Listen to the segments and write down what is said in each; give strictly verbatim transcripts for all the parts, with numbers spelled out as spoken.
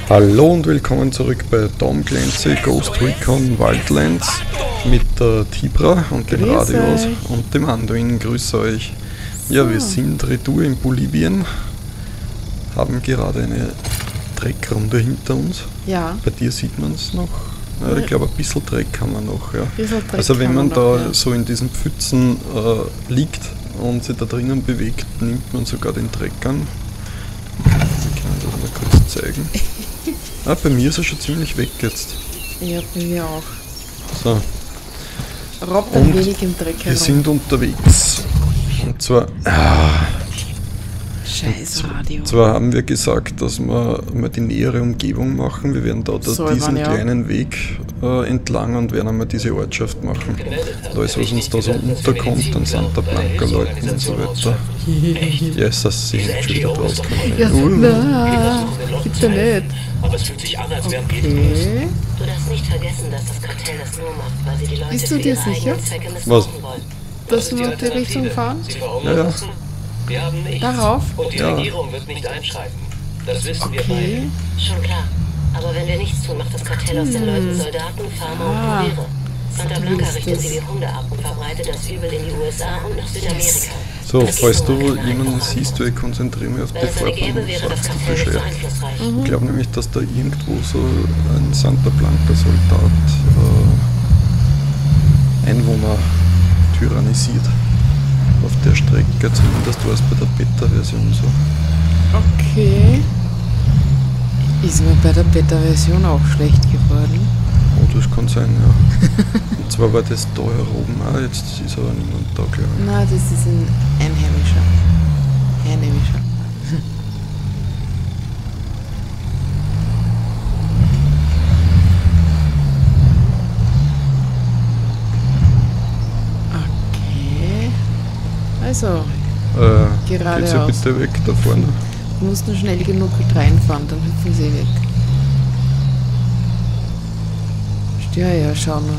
Hallo und willkommen zurück bei Tom Clancy Ghost Recon Wildlands mit der Tibra und den Grüß Radios euch. und dem Anduin. Grüße euch. Ja, wir sind retour in Bolivien, haben gerade eine Dreckrunde hinter uns. Ja. Bei dir sieht man es noch. Ja, ich glaube, ein bisschen Dreck haben wir noch. Ja. Dreck Also wenn man noch, da ja. so in diesen Pfützen äh, liegt und sich da drinnen bewegt, nimmt man sogar den Dreck an. Wir können das mal kurz zeigen. Ah, bei mir ist er schon ziemlich weg jetzt. Ja, bei mir auch. So. Robbt ein Und wenig im Dreck wir herum. sind unterwegs. Und zwar, ah, Scheiß Radio. zwar haben wir gesagt, dass wir mal die nähere Umgebung machen. Wir werden da das, Soll diesen man, ja. kleinen Weg äh, entlang und werden einmal diese Ortschaft machen. Und alles, was uns da so unterkommt, an Santa Blanca Leuten und so weiter. Ja, ist das sie schon wieder rausgekommen. Ja, Uh, na, bitte nicht. Aber es fühlt sich an, als wären wir Okay. Du darfst nicht vergessen, dass das Kartell das nur macht, weil sie die Leute Bist du für dir ihre sicher? eigenen Zwecke Was? missbrauchen wollen. Dass wir in die Richtung fahren? Sie Ja, verhungern ja. lassen? Wir haben nichts. Darauf? Und die Ja. Regierung wird nicht einschreiten. Das wissen wir beide. Okay. Schon klar. Aber wenn wir nichts tun, macht das Kartell aus den Leuten Soldaten, Farmer Ah. und Kuriere. Santa So Blanca ist richtet das. sie wie Hunde ab und verbreitet das Übel in die U S A und nach Südamerika. So, Das falls geht du nur klein jemanden voran. siehst, ich konzentriere mich auf Wenn die es eine Fahrt gäbe, und wäre sag das zu Kartell nicht so Bescheid. einflussreich. Ich glaube nämlich, dass da irgendwo so ein Santa Blanca Soldat äh, Einwohner tyrannisiert. Auf der Strecke, zumindest war es bei der Beta-Version so. Okay. Ist mir bei der Beta-Version auch schlecht geworden. Oh, das kann sein, ja. Und zwar war das da oben auch, jetzt ist aber niemand da, glaube ich. Na, das ist ein Einheimischer. Einheimischer. Okay. Also, Äh, geht's ja Geradeaus. bitte weg da vorne. du musst nur schnell genug reinfahren, dann hüpfen sie weg. Ja, ja, schau nur.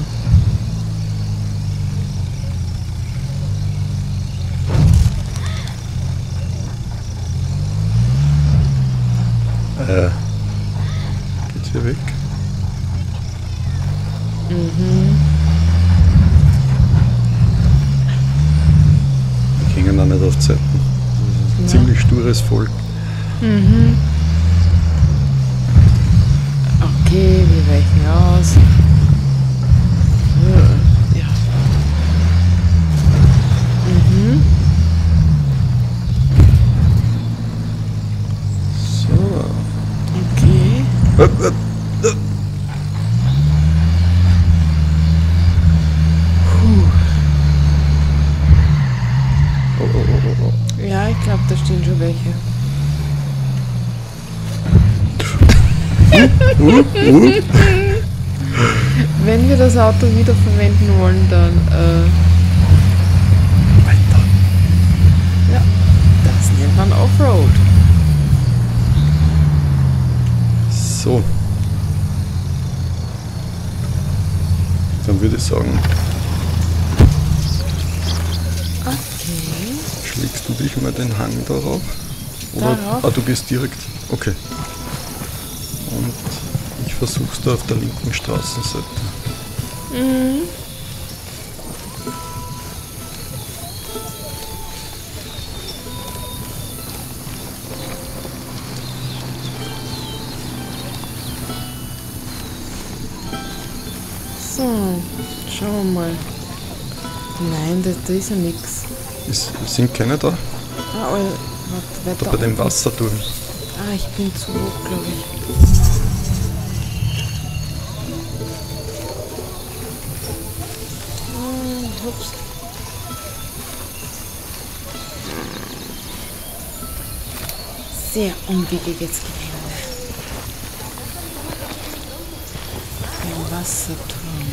Äh, geht's hier weg? Mhm. Wir hängen auch nicht auf Zeiten. Das ist ein Ja. ziemlich stures Volk. Mhm. Okay, wir weichen aus. Ja. Mhm. So. Okay. Äh, äh, äh. Oh, oh, oh, oh, oh. Ja, ich glaube, da stehen schon welche. Uh, uh. Wenn wir das Auto wiederverwenden wollen, dann äh, Weiter. ja, das nennt man Offroad. So. Dann würde ich sagen, Okay. schlägst du dich mal den Hang darauf? Oder? Darauf? Ah, du gehst direkt. Okay. Und ich versuch's da auf der linken Straßenseite. Mhm. So, schauen wir mal. Nein, da, da ist ja nichts. Ist, sind keine da? Ah, oh, warte, Da weiter. bei dem Wasserturm. Ah, ich bin zu hoch, glaube ich. Ah, ups. Sehr unweggiges Gelände. Ein Wasserturm.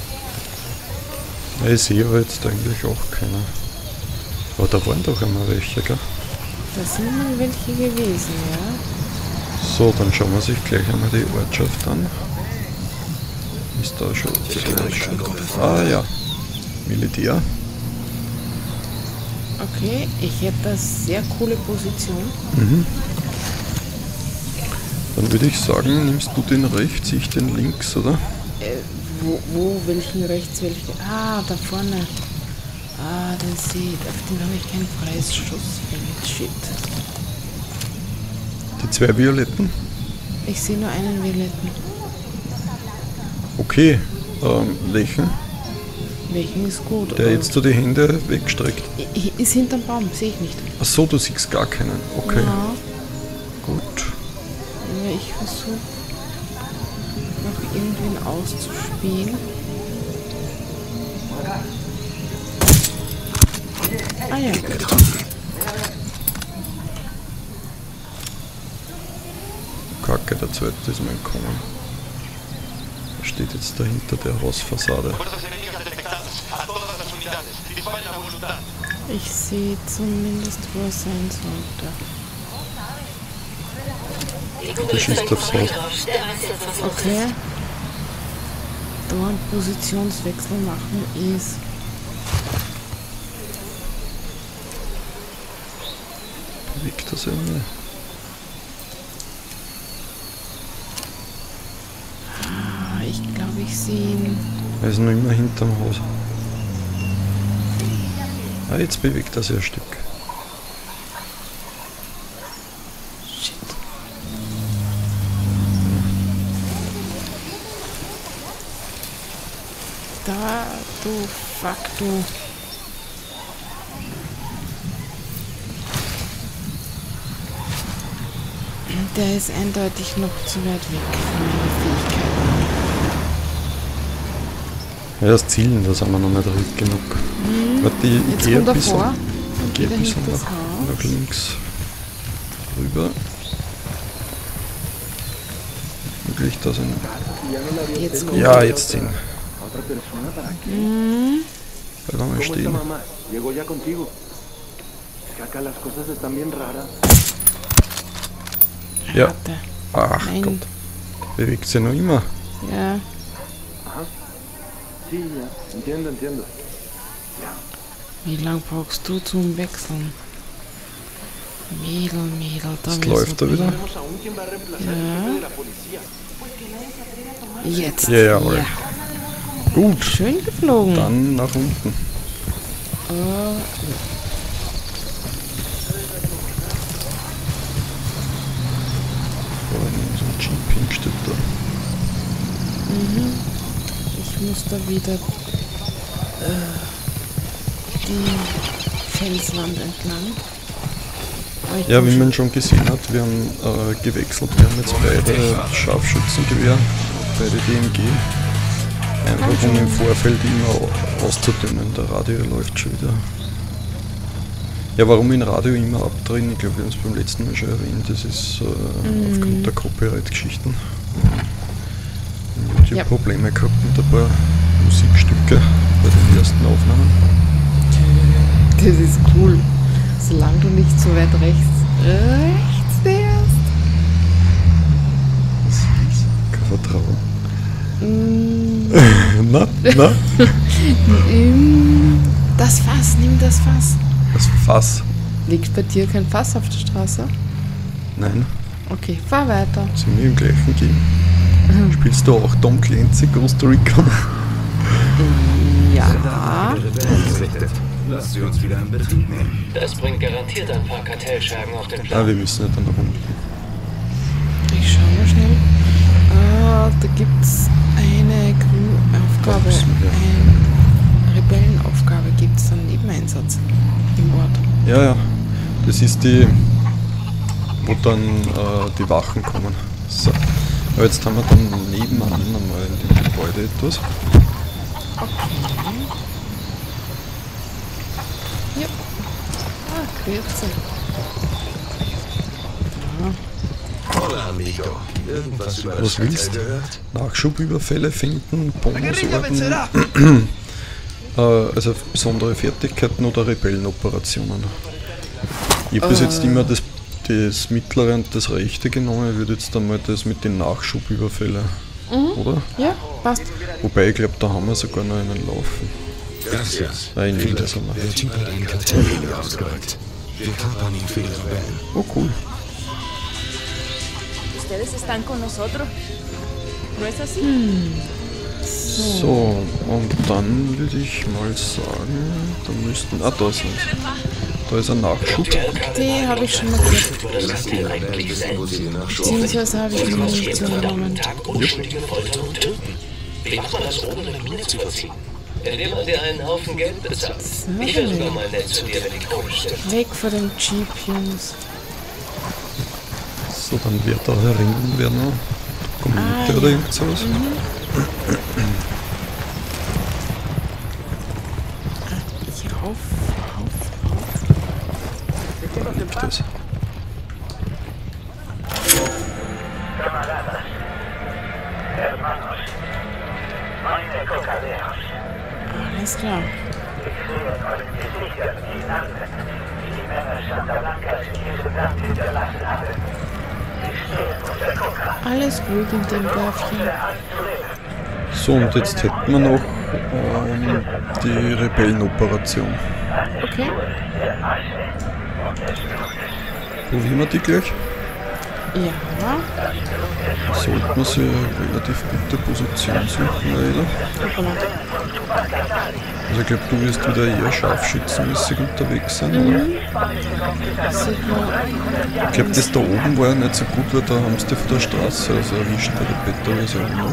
Ja, ich sehe aber jetzt eigentlich auch keine. Aber da waren doch einmal welche, gell? Da sind mal welche gewesen, ja. So, dann schauen wir sich gleich einmal die Ortschaft an. Ist da schon gleich. Ah ja, Militär. Okay, ich hätte eine sehr coole Position. Mhm. Dann würde ich sagen, nimmst du den rechts, ich den links, oder? Äh, wo, wo, welchen rechts, welchen? Ah, da vorne. Ah, den sehe ich. Auf den habe ich kein freies Schussfeld. Shit. Die zwei Violetten? Ich sehe nur einen Violetten. Okay, ähm, welchen? Welchen ist gut? Der Äh, jetzt so die Hände wegstreckt. i- Ist hinterm Baum, sehe ich nicht. Ach so, du siehst gar keinen. Okay, Ja, gut. ja, ich versuche noch irgendwen auszuspielen. Ah ja. Kacke, der zweite ist mein Kommen. Er steht jetzt dahinter der Hausfassade. Ich sehe zumindest, wo er sein sollte. Der schießt aufs Haus. Okay. Da einen Positionswechsel machen ist. Bewegt das irgendwie? Ah, ich glaube, ich sehe ihn. Er ist noch immer hinterm Haus. Ah, jetzt bewegt er sich ein Stück. Shit. Da, du Fuck, du. Der ist eindeutig noch zu weit weg von meinen Fähigkeiten. Ja, das Zielen, da sind wir noch nicht richtig genug. Hm. Warte, ich Jetzt gehe ein kommt er bisschen, vor. ich Und gehe geht ein er bisschen hinter das nach, Haus. nach links rüber. Möglich, dass ein... Jetzt kommt Ja, jetzt sehen. Hm. Bleib mal ¿Cómo está stehen. mamá? Llegó ya contigo. Es que acá las cosas están bien raras. Ja. Warte. Ach Nein. Gott. Bewegt sich noch immer. Ja. Ajá. Sí, ya. Entiendo, entiendo. Wie lang brauchst du zum Wechseln? Mädel, Mädel, da Jetzt müssen läuft er wir- wieder. Tenemos aún quien va a reemplazar Ja. al jefe de la policía. Jetzt. Ja, jawohl. Gut, Schön geflogen. dann nach unten. Äh, Oh, in so ein Jeep steht da. mhm. Ich muss da wieder äh, die Felswand entlang. Aber ich Ja, komm wie schon- man schon gesehen hat, wir haben äh, gewechselt. Wir haben jetzt beide Scharfschützengewehr, beide D M G. Einfach um im Vorfeld immer au- auszudünnen. Der Radio läuft schon wieder. Ja, warum ich ein Radio immer abdrehen? Ich glaube, wir haben es beim letzten Mal schon erwähnt. Das ist äh, Mhm. aufgrund der Copyright-Geschichten. Ich habe Ja. Probleme gehabt mit ein paar Musikstücke bei den ersten Aufnahmen. Das ist cool. Solange du nicht so weit rechts, rechts wärst. Kein Vertrauen. Mm, na, na, mm, das Fass, nimm das Fass. das Fass. Liegt bei dir kein Fass auf der Straße? Nein, Okay, fahr weiter. sind wir im gleichen Game. Spielst du auch Tom Clancy Costa Rica? Ja. Lasst sie uns wieder in Betrieb nehmen. Das bringt garantiert ein paar Kartellschergen auf den Ah, Plan. wir müssen ja dann nach unten. Ich schau mal schnell. Ah, da gibt's eine Crew-Aufgabe. Was müssen wir? Eine Rebellenaufgabe gibt's dann Nebeneinsatz im Ort. Ja, ja. Das ist die, wo dann äh, die Wachen kommen. So. Aber jetzt haben wir dann nebenan einmal in dem Gebäude etwas. Ja. Ah, Grüezi. Hola, amigo. Irgendwas über Was das willst Kartell du? gehört? Nachschubüberfälle finden, Bonusorden, äh, also besondere Fertigkeiten oder Rebellenoperationen. Ich habe bis jetzt immer das, das mittlere und das rechte genommen, ich würde jetzt einmal das mit den Nachschubüberfällen, oder? Ja, passt. Wobei ich glaube, da haben wir sogar noch einen laufen. Gracias. Nein, nee, Vielen das Dank. haben wir. Der Typ hat einen Kartelllinie ausgerückt. Wir kapern ihn für die Rebellen. Oh cool. ustedes están con nosotros. ¿No es así? Hm. So, und dann würde ich mal sagen, da müssten... Ah, da sind sie. Da ist ein Nachschub. Die habe ich schon mal gehört. Lasst ihn eigentlich wissen, wo sie ihn nachschauen. Beziehungsweise habe ich die Munition genommen. Unschuldige foltern und töten. Wie macht man das, ohne eine Mine zu verziehen? Indem man dir einen Haufen Geld bezahlt. Ich wäre sogar mal nett zu dir, wenn die Kohle stimmt. Weg von dem Jeep, Jungs. So, dann wird da herinnen wer noch Dokumente Ah, oder ja. irgend sowas. Ich rauf, rauf, rauf. Das. Alles klar. Alles gut in dem Dörfchen. So, und jetzt hätten wir noch ähm, die Rebellenoperation. Okay. Probieren wir die gleich? Ja. Sollten wir sie eine relativ gute Position suchen, leider. Hoppala. Also ich glaube, du wirst wieder eher scharfschützenmäßig unterwegs sein, oder? Mhm. Sieht man. Ich glaube, das da oben war ja nicht so gut, weil da haben sie die von der Straße also erwischt, bei der Beta-Version, ne?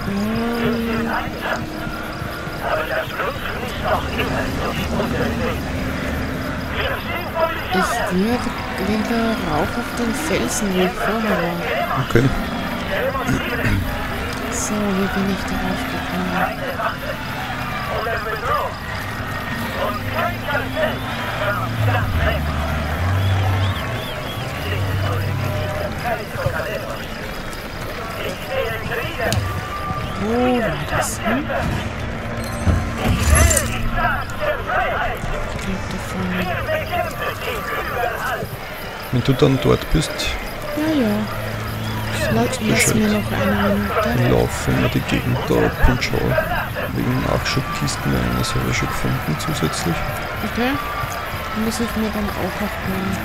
Ich würde wieder rauf auf den Felsen, wo ich vorher war. Okay. So, wie bin ich darauf gekommen? Wo war das? Hm? Ich glaube da vorne. Wenn du dann dort bist, Ja, ja. Lass, lass mir noch eine Minute. laufen wir die Gegend da ab und schauen. Wegen Nachschubkisten, eines habe ich schon gefunden zusätzlich. Okay. Muss ich mir dann auch noch holen.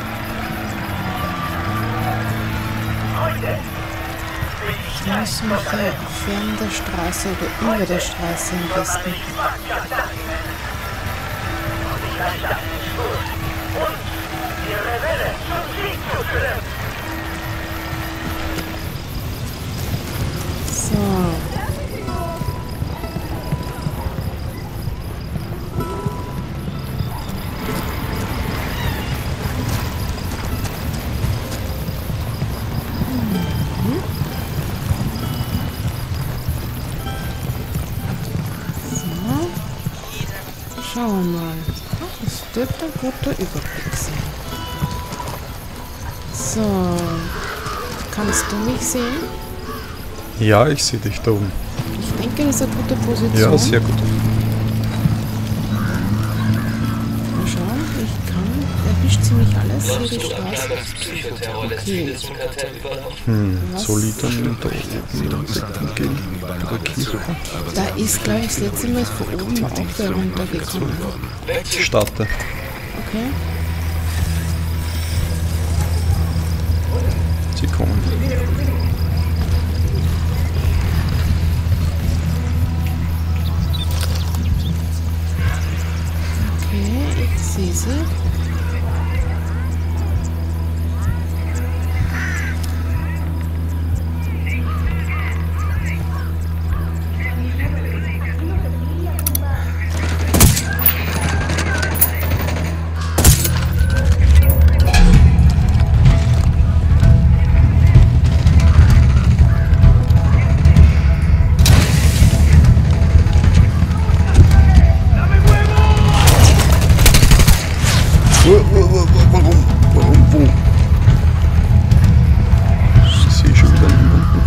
Ich muss mich ja fern der Straße oder über der Straße am besten. So. Schauen wir mal. Das dürfte ein guter Überblick sein. So. Kannst du mich sehen? Ja, ich sehe dich da oben. Ich denke, das ist eine gute Position. Ja, sehr gut. Mal schauen, ich kann. Erwischt ziemlich alles hier die Straße. Okay. Hm, soll ich dann da oben gehen? Bei der Kirche? Da ist, glaube ich, das letzte Mal von oben auch wer runtergekommen. Starte. Okay. Sie kommen. Okay, ich sehe sie. Warum? Warum? Wo? Ich sehe schon wieder niemanden.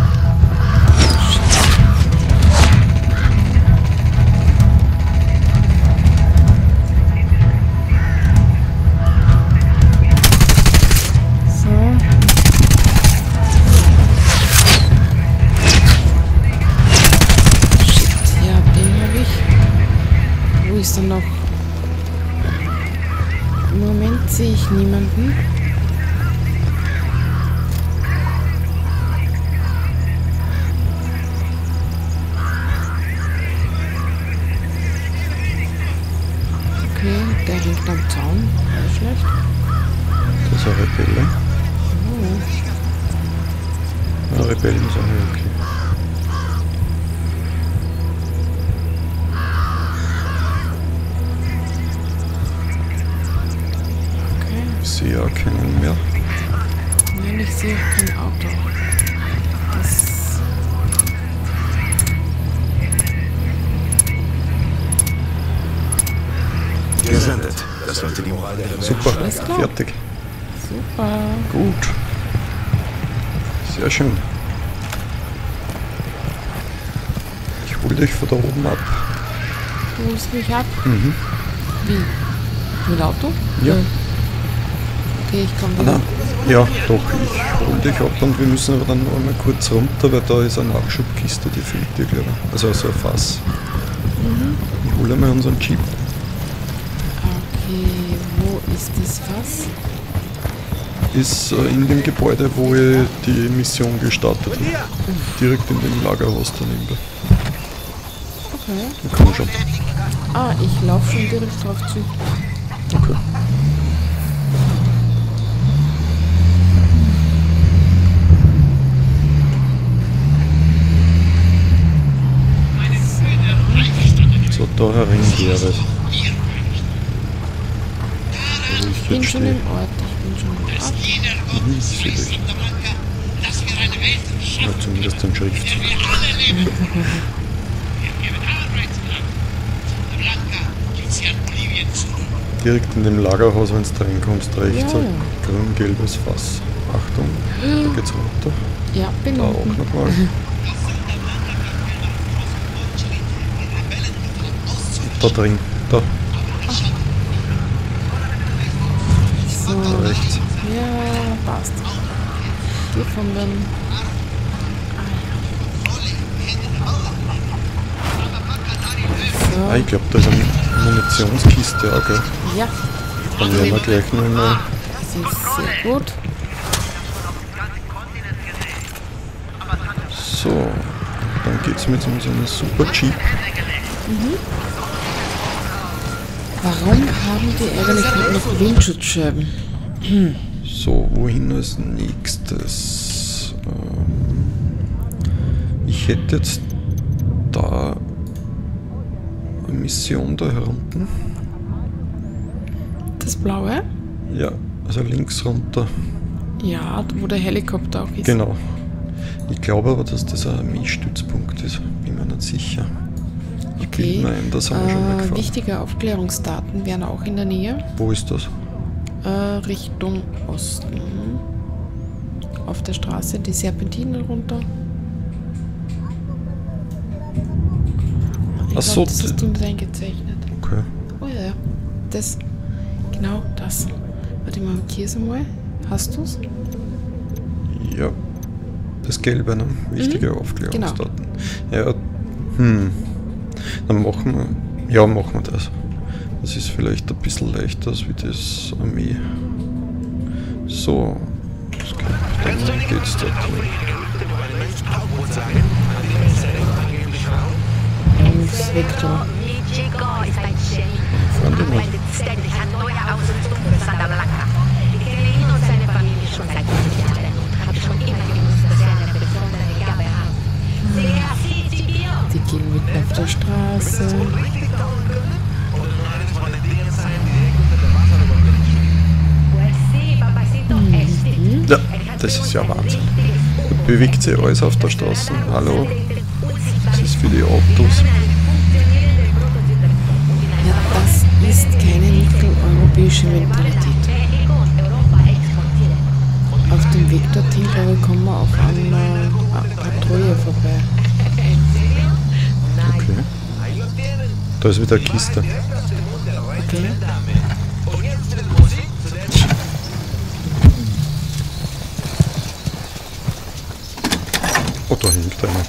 So. Shit, ja, den habe ich. Wo ist er noch? Im Moment sehe ich niemanden. Zaun, nicht schlecht. Das ist ein Rebelle. Oh. Ja, Rebellen sind ja okay. Okay. Ich sehe ja keinen mehr. Nein, ich sehe auch kein Auto. Das... Gesendet. Das sollte die Moral der Super, Alles klar. fertig. Super. Gut. Sehr schön. Ich hol dich von da oben ab. Du holst mich ab? Mhm. Wie? Mit Auto? Ja. Okay, ich komme Ah, wieder. nein. Ja, doch, ich hol dich ab und wir müssen aber dann noch einmal kurz runter, weil da ist eine Nachschubkiste, die fehlt dir, glaube ich. Also so ein Fass. Mhm. Ich hole mal unseren Jeep. Okay, wo ist das Fass? Ist äh, in dem Gebäude, wo ich die Mission gestartet habe. Direkt in dem Lagerhaus daneben. Okay. Da komm schon. Ah, ich laufe schon direkt drauf zu. Okay. So, da hereingehe ich. Wo ich Ich bin jetzt schon stehe. im Ort. Ich bin schon im Ort. Mhm, das sehe ich. Ja, zumindest den Schriftzug. Direkt in dem Lagerhaus, wenn du reinkommst, rechts Ja, ein ja. grün-gelbes Fass. Achtung, da geht's runter. Ja, bin Da auch unten. nochmal. Da drin, da, So. da rechts. Ja, passt. Hier von den... Ah, So. ich glaube, da ist eine Munitionskiste auch, gell? Ja, Dann werden wir gleich noch mal. das ist sehr gut. So, dann geht's mit so einem super Jeep. Warum haben die eigentlich noch Windschutzscheiben? So, wohin als nächstes? Ähm, ich hätte jetzt da eine Mission da herunten. Das blaue? Ja, also links runter. Ja, wo der Helikopter auch ist. Genau. Ich glaube aber, dass das ein Armeestützpunkt ist. Bin mir nicht sicher. Ich Okay. bilde mir ein, da sind wir schon mal Äh, gefahren. wichtige Aufklärungsdaten wären auch in der Nähe. Wo ist das? Äh, Richtung Osten. Auf der Straße die Serpentinen runter. Ich Ach so, glaub, das hast du nicht eingezeichnet. Okay. Oh ja, ja. Das. Genau das. Warte mal, markier's einmal. Hast du's? Ja. Das Gelbe, ne? Wichtige Aufklärungsdaten. Genau. Ja. Hm. Dann machen wir. Ja, machen wir das. Das ist vielleicht ein bisschen leichter als wie das Armee. So. Das geht, dann geht's dort. Jungs, Vektor. Fahren die mal. ständig an neue Ausrüstung für Santa Blanca. Ich kenne ihn und seine Familie schon seit fünfzig Jahren und habe schon immer gewusst, dass er eine besondere Gabe hat. Sehr sensibilisiert. Die gehen mitten auf der Straße. Ja, das ist ja Wahnsinn. Und bewegt sich alles auf der Straße. Hallo. Das ist für die Autos. Ja, das ist keine mitteleuropäische Mentalität. Auf dem Weg dorthin, glaube ich, kommen wir auf eine Patrouille vorbei. Okay. Da ist wieder eine Kiste. Okay. Oh, da hängt einer.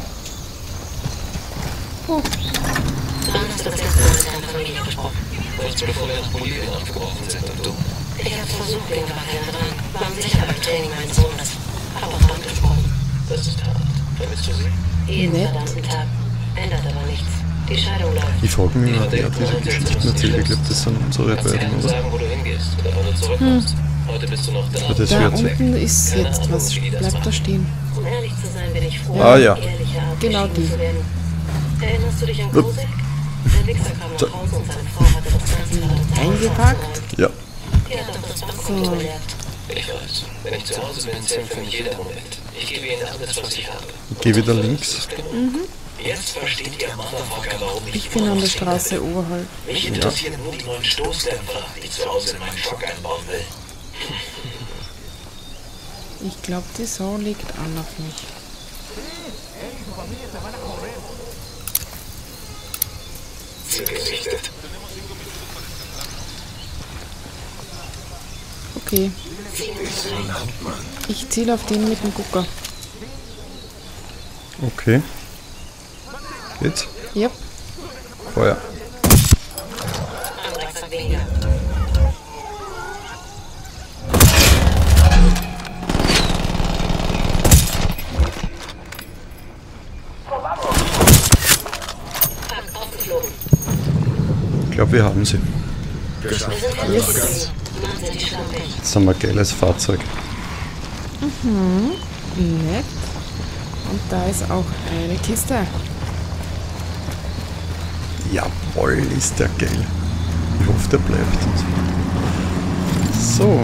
Oh, Wann hast du das letzte Mal mit deiner Familie gesprochen? Kurz bevor wir nach Bolivien aufgebrochen sind und du. Ich habe versucht, bin aber kein dran. Waren sicher beim Training meines Sohnes. Hab auf Band gesprochen. Das ist hart. Vermisst du sie? Jeden Nett. verdammten Tag. Ändert aber nichts. Die Scheidung läuft. Ich frage mich immer, wer diese Geschichten erzählt. Ich glaube, das sind unsere Kannst dir beiden, allen oder? sagen, wo du hingehst oder wann du zurückkommst. Heute bist du noch da. Aber das Da wird unten ist Keine jetzt Ahnung, was. wie die das Bleibt da machen. stehen. Um ehrlich zu sein, bin ich froh, Ah, ja. ehrlicher Genau abgeschieden die. zu werden. Erinnerst du dich an Kosek? Der Wichser kam nach Hause und seine Frau hatte das ganze verdammte Haus Eingepackt. aufgeräumt. Ja. Er hat auch das Bankkonto geleert. Ich weiß. Wenn ich zu Hause bin, zählt für mich jeder Moment. Ich gebe ihnen alles, was ich habe. Ich gehe wieder links. Jetzt versteht ihr Motherfucker, warum ich Ich bin an der Straße oberhalb. Mich interessieren nur die neuen Stoßdämpfer, die ich zu Hause in meinen Truck einbauen will. Ich glaube, die Sau liegt an auf mich. Zugesichtet. Okay. Ich ziele auf den mit dem Gucker. Okay. Geht's? Yep. Feuer. Anwachser weniger. Fuck, aufgeflogen. Ich glaube, wir haben sie. Wir sind yes. Mann, sind die schlampig. Jetzt haben wir ein geiles Fahrzeug. Nett. Und da ist auch eine Kiste. Jawohl, ist der geil. Ich hoffe, der bleibt. So.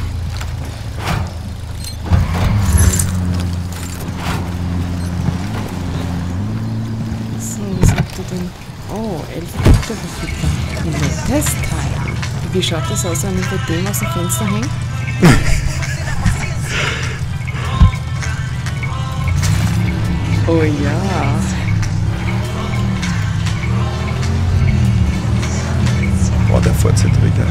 So, was habt ihr denn? Oh, elf Punkte verfügbar. Nettes Teil. Wie schaut das aus, wenn man bei dem aus dem Fenster hängt? Oh ja. Boah, der Fahrzeugträger.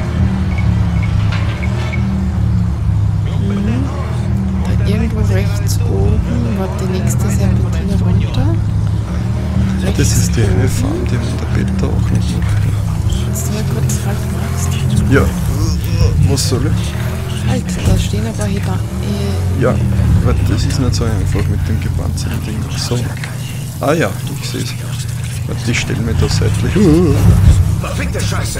Da irgendwo rechts oben war die nächste Serpentine runter. Ja, das ist die eine Farm, die man der Peter auch nicht macht. Kannst du mal kurz halt magst? Ja. Was soll ich? Halt, da stehen aber hier da. Äh, Ja, weil das ist nicht so einfach mit dem gepanzerten Ding. So. Ah ja, ich sehe es. Die stellen mir da seitlich. Verfickte Scheiße!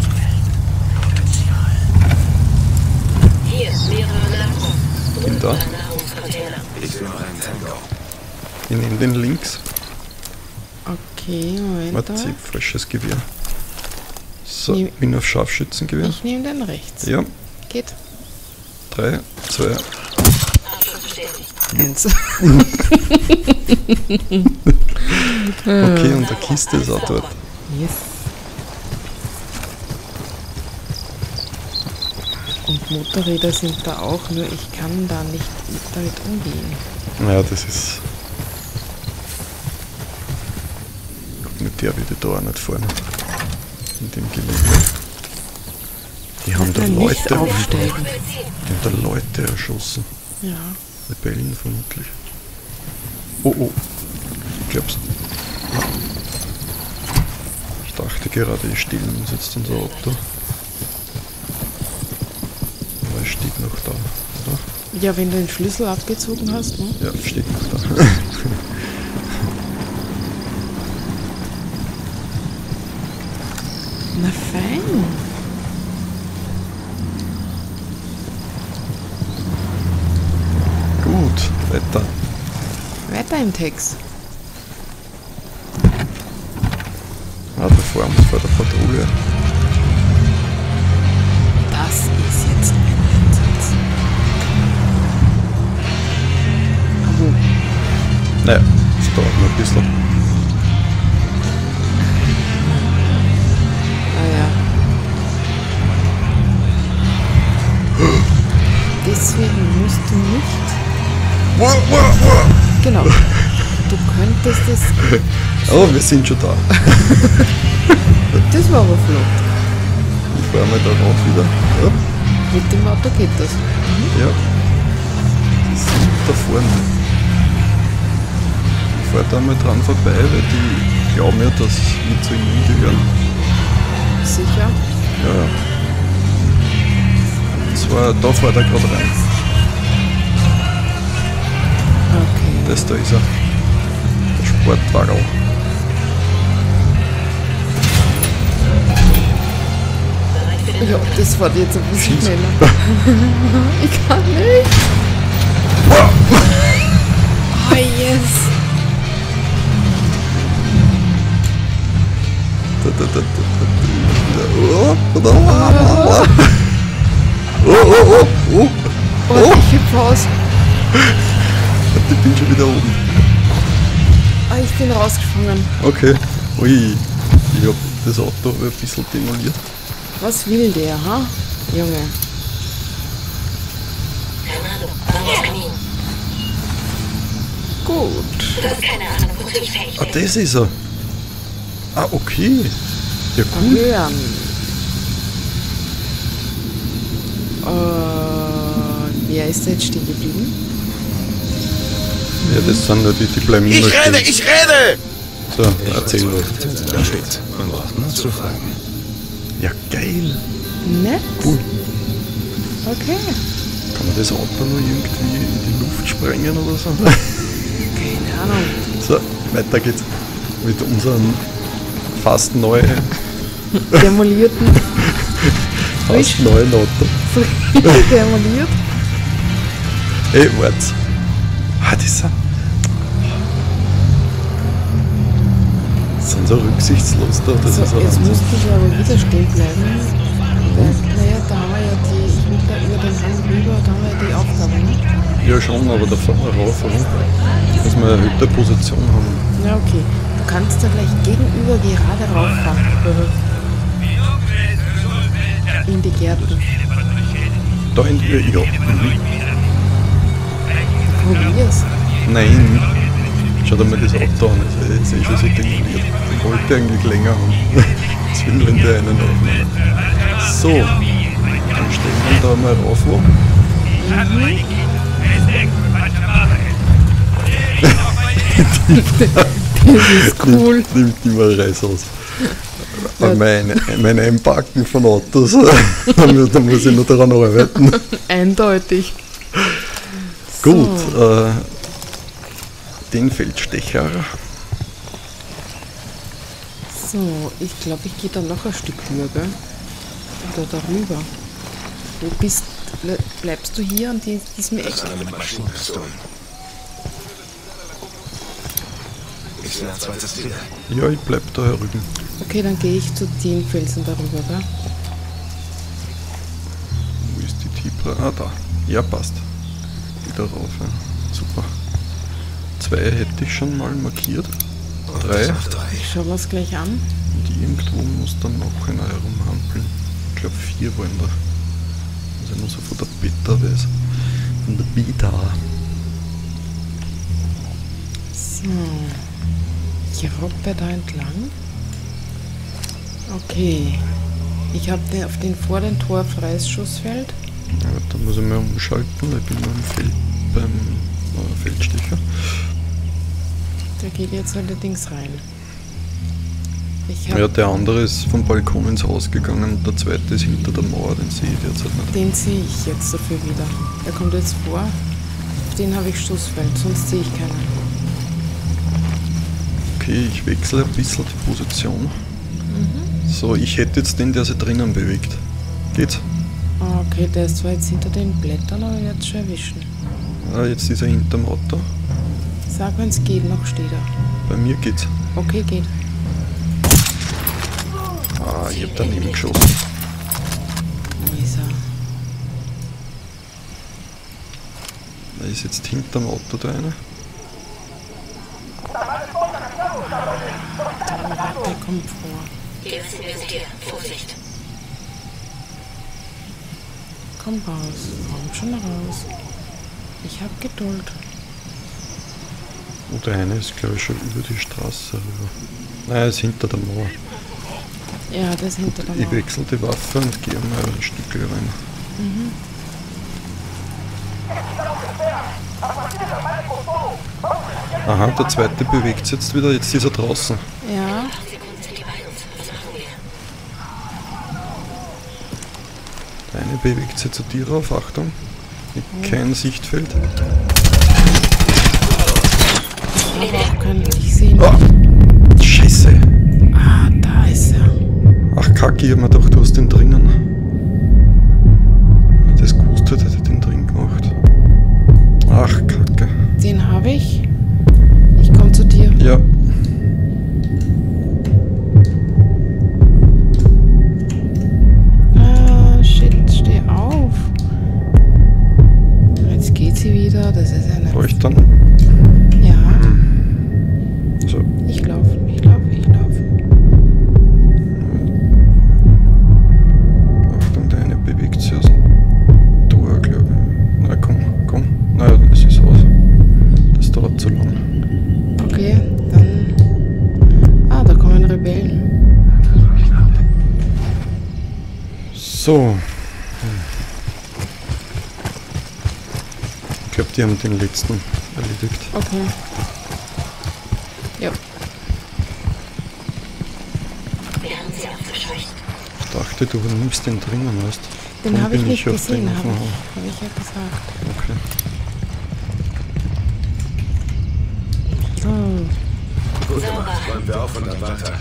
Hier, mehrere Nahrung. Bin da. Ein Nahrungscontainer. Ich sehe noch einen Tango. Ich nehme den links. okay, Moment. Warte, Da. falsches Gewehr. So, Nehm- bin auf Scharfschützengewehr. Ich nehme den rechts. Ja, Geht. drei, zwei. Abschluss bestätigt. Eins. Okay, und der Kiste ist auch dort. Yes. Und Motorräder sind da auch, nur ich kann da nicht damit umgehen. Ja, das ist. Guck, mit der würde da auch nicht fahren. In dem Gelände. Die haben da Kann nicht Leute. aufsteigen. Die haben da Leute erschossen. Ja. Rebellen vermutlich. Oh oh. Glaubst du? Ich dachte gerade, ich stehlen uns jetzt unser Auto. Aber es steht noch da, oder? Ja, wenn du den Schlüssel abgezogen hast, ne? Ja, steht noch da. Na fein. Gut, weiter. Weiter im Text. Ah, da vor uns vor der Patrouille. Das ist jetzt ein Einsatz. Aber Naja, es dauert noch ein bisschen. naja. Deswegen musst du nicht. Genau. Du könntest es. Oh, wir sind schon da. Das war aber flott. Ich fahre mal da rauf wieder. Ja, Mit dem Auto geht das. ja. Die sind da vorne. Ich fahre da mal dran vorbei, weil die glauben ja, dass wir zu ihnen gehören. Sicher. Ja, ja. Und zwar, da fährt er gerade rein. Okay. Das da ist er. Der Sportwagen. Ja, das war jetzt ein bisschen schneller. Ich kann nicht. Oh yes. Oh, oh, oh, oh. Oh, ich hüpfe aus. Ich bin schon wieder oben. Ah, ich bin rausgesprungen. Okay. Ui. Ich hab das Auto ein bisschen demoliert. Was will der, ha? Junge. Gut. Ah, das ist er. Ah, okay. Ja, cool. Hören. Äh, wer ist da jetzt stehen geblieben? Ja, das sind nur die, die bleiben immer Ich rede, stehen. ich rede! So, erzähl was. Man braucht nur zu fragen. Ja, geil. Nett. Cool. Okay. Kann man das Auto nur irgendwie in die Luft sprengen oder so? Keine Ahnung. So, weiter geht's. Mit unserem fast neuen, Demolierten. fast neuen Auto. Frisch demoliert. Ey, warte. Ah, das sind... Sind so rücksichtslos da. Das So, ist ein jetzt Wahnsinn. müsste ich aber wieder stehen bleiben. Weil, naja, da haben wir ja die, ich will da über den Rand rüber, da haben wir ja die Aufgabe, ne? Ja schon, aber da fahren wir rauf, oder? Dass wir eine erhöhte Position haben. Ja, okay. Du kannst da gleich gegenüber gerade rauffahren. In die Gärten. Da in die... Ja. Mhm. Probier's. Nein. Schau dir mal das Auto an, das ist eh schon so demoliert. Ich wollte eigentlich länger haben. Jetzt will wenn der einen aufnehmen. So. Dann stellen wir da mal rauf. Wo. Das ist cool. Nimmt, nimmt immer Reis aus. Ja. Mein, mein Einpacken von Autos, da muss da muss ich noch daran arbeiten. Eindeutig. Gut, äh, den Feldstecher. So, ich glaube, ich gehe da noch ein Stück höher, gell? Oder darüber. Wo bist, ble- bleibst du hier an die, diesem Eck? Das eine mit Maschinenpistolen. Ich sehe ein zweites Ziel. Ja, ich bleib da herüben. Okay, dann gehe ich zu den Felsen darüber, gell? Wo ist die Tipra? Ah, da. Ja, passt. Wieder rauf, ja. Super. Zwei hätte ich schon mal markiert. Drei. Auf drei. Ich schaue mir gleich an. Und irgendwo muss dann noch einer herumhampeln. Ich glaube vier waren da. Also nur so von der Beta weiß. Von der Beta. So. Ich robbe da entlang. Okay. Ich habe den, auf den vor dem Tor freies Schussfeld. Ja, da muss ich mal umschalten, weil ich bin nur im Feld, beim äh, Feldstecher. Der geht jetzt allerdings rein. Ich hab, Ja, der andere ist vom Balkon ins Haus gegangen und der zweite ist hinter der Mauer, den sehe ich derzeit nicht. Den sehe ich jetzt dafür wieder. Der kommt jetzt vor. Auf den habe ich Schussfeld, sonst sehe ich keinen. Okay, ich wechsle ein bisschen die Position. So, ich hätte jetzt den, der sich drinnen bewegt. Geht's? Ah, okay, der ist zwar jetzt hinter den Blättern, aber jetzt schon erwischen. Ah, jetzt ist er hinterm Auto. Sag, wenn es geht, noch steht er. Bei mir geht's. Okay, geht. Ah, ich hab daneben geschossen. Wo ist er? Er ist jetzt hinterm Auto der eine. Der kommt vor. Hier sind wir hier. Vorsicht. Komm raus. Komm schon raus. Ich hab Geduld. Und der eine ist, glaube ich, schon über die Straße rüber. Nein, er ist hinter der Mauer. Ja, der ist hinter der Ich Mauer. wechsle die Waffe und gehe mal ein Stück rein. Aha, der zweite bewegt sich jetzt wieder. Jetzt ist er draußen. Ja, Sekunden sind die bei uns. Was machen wir? Der eine bewegt sich zu dir rauf. Achtung. Kein Sichtfeld. habe auch keinen. Ich sehe ihn. Oh, Scheiße. Ah, da ist er. Ach, Kacke, ich hab mir gedacht, du hast den drinnen. Wenn ich das gewusst hätte, hätte ich den drin gemacht. Ach, Kacke. Den habe ich. Ich komme zu dir. Ja. Ah, shit, steh auf. Jetzt geht sie wieder. Das ist ja Soll nicht. ich dann? Ja, So. ich laufe, ich laufe, ich laufe. Achtung, der eine bewegt sich aus dem Tor, glaube ich. Na komm, komm. Naja, es ist aus. Das dauert zu lang. Okay, dann. Ah, da kommen Rebellen. So. Ich glaube, die haben den letzten erledigt. Okay. Ja. Wir haben sie aufgescheucht. Ich dachte, du nimmst den drinnen, weißt du? Den Darum habe ich bin nicht auf gesehen, den habe gefahren. ich, hab ich ja gesagt. Okay. So. Gut gemacht. Räumen wir auf und dann weiter.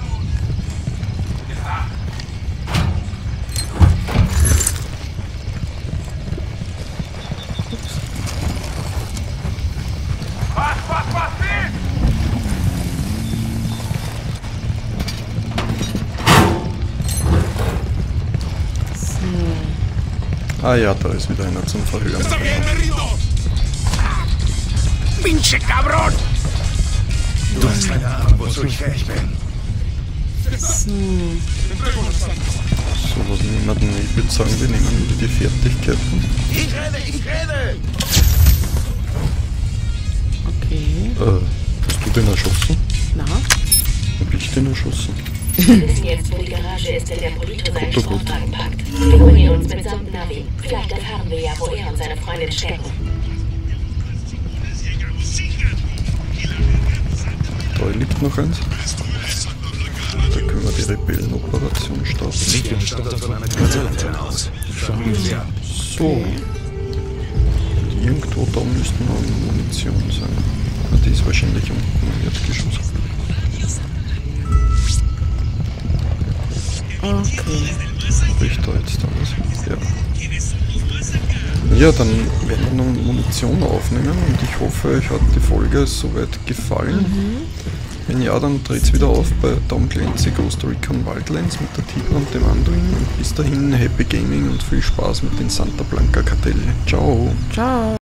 Ah ja, da ist wieder einer zum Verhören. Pinche Cabron! Du hast keine Ahnung, wozu ich fähig bin. So. So was niemanden. Ich würde sagen, wir nehmen wieder die Fertigkeiten. Ich renne, ich renne! Okay. Äh, hast du den erschossen? Na? Hab ich den erschossen? Wir wissen jetzt, wo die Garage ist, in der Polito seinen Gut, gut. Sportwagen packt. Wir holen ihn uns mitsamt Navi. Vielleicht erfahren wir ja, wo er und seine Freundin stecken. Da liegt noch eins. Da können wir die Rebellenoperation starten. Sieht wie ein Standort von einer Gazellantenne aus. Schauen wir sie an. So. Und irgendwo da müsste noch Munition sein. Ja, die ist wahrscheinlich unten im Erdgeschoss. Okay. Habe ich da jetzt alles? Ja. Ja, dann werden wir noch Munition aufnehmen und ich hoffe, euch hat die Folge soweit gefallen. Mhm. Wenn ja, dann dreht's wieder auf bei Tom Clancy Ghost Recon Wildlands mit der Tiger und dem Anduin. Und bis dahin, Happy Gaming und viel Spaß mit den Santa Blanca Kartell. Ciao! Ciao!